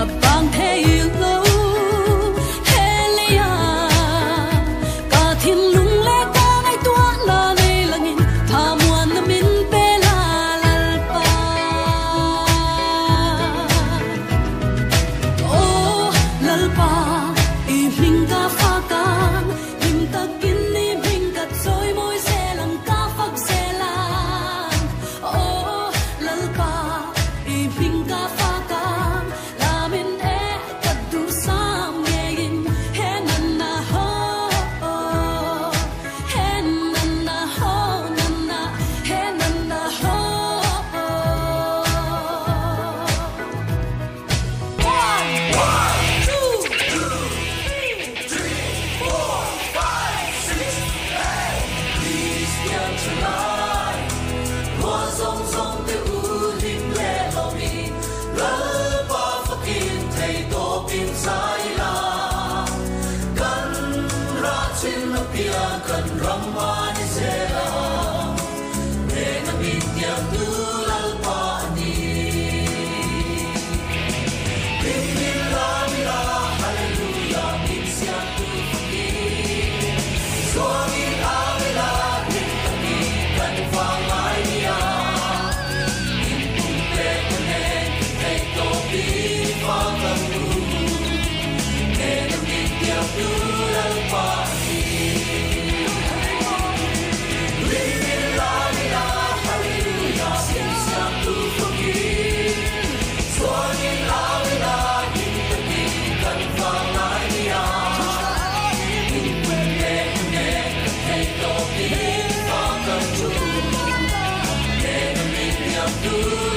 bang thế yêu lâu helia cả thiên lung lệ cả ngày tua là này là nghìn tha muôn na min pe la lalpa oh lalpa i hling ka fa ka him ta kin ni hling ka soi môi se lang ka phak se lang oh lalpa i hling ka fa ka la min e ka du sam ye in he nan na ho he nan na ho nan na he nan na ho. Kan ramai sela, dengan bintang tulal pani. Bismillah, Haleluya, bintang tuki. Suami Allah, bintang ikan fangai dia. Bintang tekunen, tetopi fangamu. Dengan bintang tulal pani. Do